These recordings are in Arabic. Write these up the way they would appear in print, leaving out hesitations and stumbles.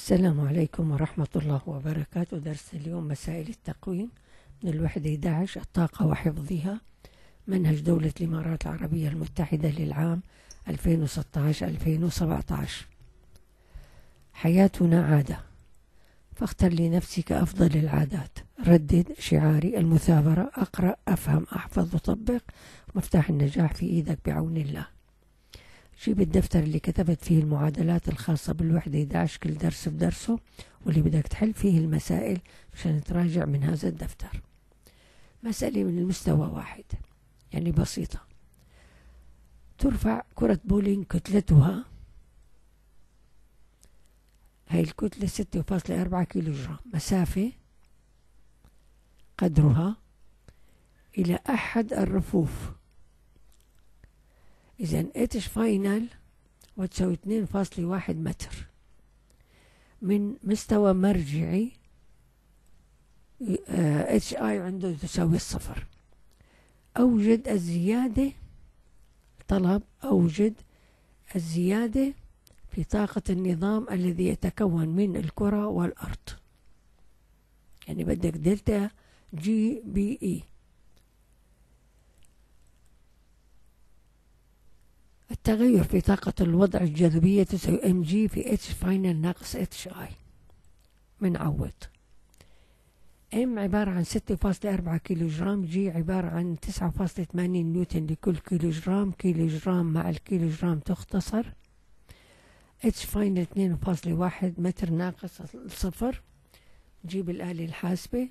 السلام عليكم ورحمة الله وبركاته. درس اليوم مسائل التقويم من الوحدة 11 الطاقة وحفظها، منهج دولة الإمارات العربية المتحدة للعام 2016-2017. حياتنا عادة، فاختر لنفسك أفضل العادات. ردد شعاري المثابرة، أقرأ أفهم أحفظ أطبق، مفتاح النجاح في إيدك بعون الله. جيب الدفتر اللي كتبت فيه المعادلات الخاصة بالوحدة 11 كل درس بدرسه، واللي بدك تحل فيه المسائل مشان تراجع من هذا الدفتر. مسألة من المستوى 1 يعني بسيطة. ترفع كرة بولينج كتلتها، هاي الكتلة 6.4 كيلو جرام، مسافة قدرها إلى أحد الرفوف. إذن اتش فاينل وتساوي 2.1 متر من مستوى مرجعي اتش اي عنده تساوي 0. أوجد الزيادة، طلب أوجد الزيادة في طاقة النظام الذي يتكون من الكرة والأرض. يعني بدك دلتا جي بي اي. التغير في طاقة الوضع الجاذبية تساوي ام جي في اتش فاينل ناقص اتش اي. بنعوض. ام عبارة عن 6.4 كيلو جرام، جي عبارة عن 9.8 نيوتن لكل كيلو جرام، كيلو جرام مع الكيلو جرام تختصر. اتش فاينل 2.1 متر ناقص 0. جيب الآلة الحاسبة.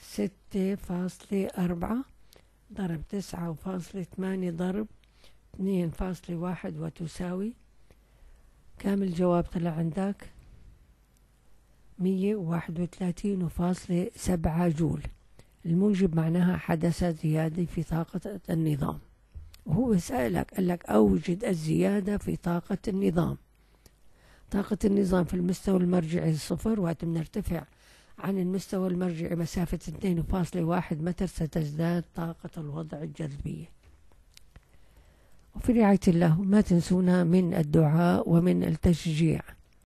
6.4 ضرب 9.8 ضرب 2.1 وتساوي كم؟ الجواب طلع عندك 131.7 جول. الموجب معناها حدث زيادة في طاقة النظام، وهو سألك قال لك أوجد الزيادة في طاقة النظام. طاقة النظام في المستوى المرجعي 0، وقت بنرتفع عن المستوى المرجعي مسافة 2.1 متر ستزداد طاقة الوضع الجاذبية. وفي رعاية الله، ما تنسونا من الدعاء ومن التشجيع.